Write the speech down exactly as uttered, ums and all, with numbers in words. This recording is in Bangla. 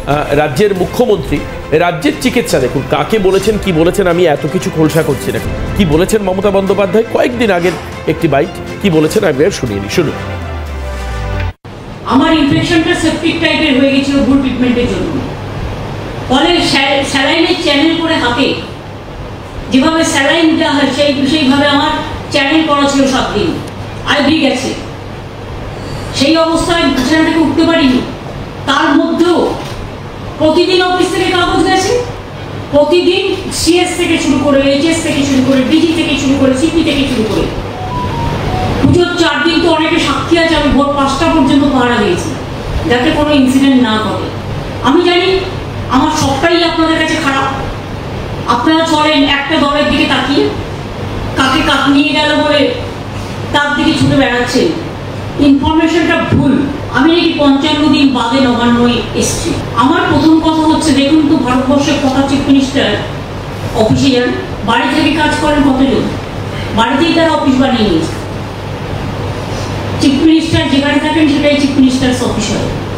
রাজ্যের মুখ্যমন্ত্রী রাজ্যের চিকিৎসা দেখুন কাকে বলেছেন কি বলেছেন আমি এত কিছু খোলসা করছি না, কি বলেছেন মমতা বন্দ্যোপাধ্যায় কয়েকদিন আগের একটি বাইট কি বলেছেন আমি শুনিয়ে নি, শুনুন। আমার ইনফেকশনটা সেপ্টিক টাইপের হয়ে গেছিল ভুল ট্রিটমেন্টের জন্য, ফলে স্যালাইনের চ্যানেল করে হাতে যেভাবে স্যালাইন দেওয়া হয় সেই সেইভাবে আমার চ্যানেল করা ছিল সাত দিন, আইভি গেছে, সেই অবস্থায় বিছানা থেকে উঠতে পারিনি। তার মধ্যেও প্রতিদিন অফিস থেকে কাগজ গেছে, প্রতিদিন সিএস থেকে শুরু করে এইচএস থেকে শুরু করে ডিজি থেকে শুরু করে সিপি থেকে শুরু করে পুজোর চার দিন তো অনেকে সাক্ষী আছে, আমি ভোর পাঁচটা পর্যন্ত পাহারা দিয়েছি যাতে কোনো ইনসিডেন্ট না ঘটে। আমি জানি আমার সবটাই আপনাদের কাছে খারাপ, আপনারা চলেন একটা দলের দিকে তাকিয়ে কাকে কাক নিয়ে গেল বলে তার দিকে ছুটে বেড়াচ্ছেন, ইনফরমেশনটা ভুল। আমি নাকি পঞ্চান্ন দিন বাদে নবান্নয় এসছি। আমার প্রথম কথা হচ্ছে দেখুন তো ভারতবর্ষের কথা চিফ মিনিস্টার অফিসে যান, বাড়ি থেকে কাজ করেন কতজন, বাড়িতেই তারা অফিস বানিয়ে নিয়েছে। চিফ মিনিস্টার যেখানে থাকেন সেটাই চিফ মিনিস্টার অফিস হয়।